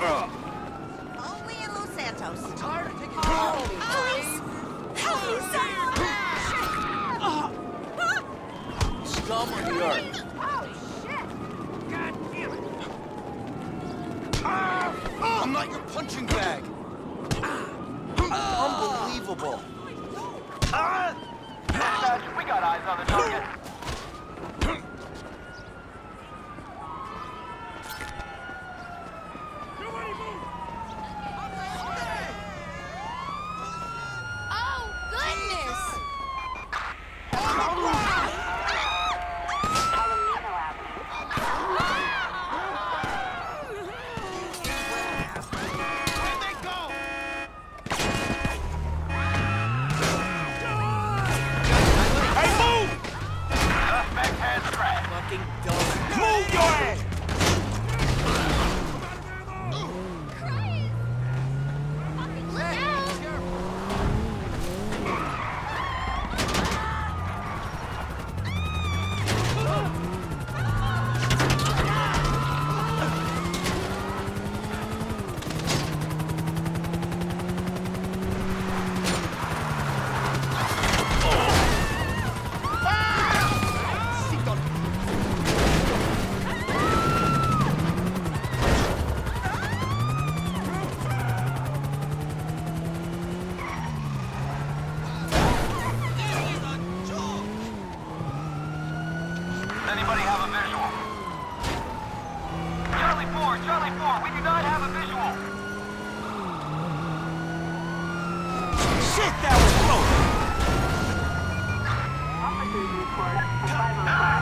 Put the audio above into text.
Only in Los Santos. I'm tired of taking Police! Help me, sir! scum of the earth. Oh, shit! God damn it! I'm not your punching bag. Unbelievable. Dispatch, we got eyes on the target. Oh, goodness! Where'd they go? Hey, move! Suspect has cracked. Fucking dumb. Move your ass! Look out! Anybody have a visual? Charlie 4, we do not have a visual. Shit, that was close! Officers report a 505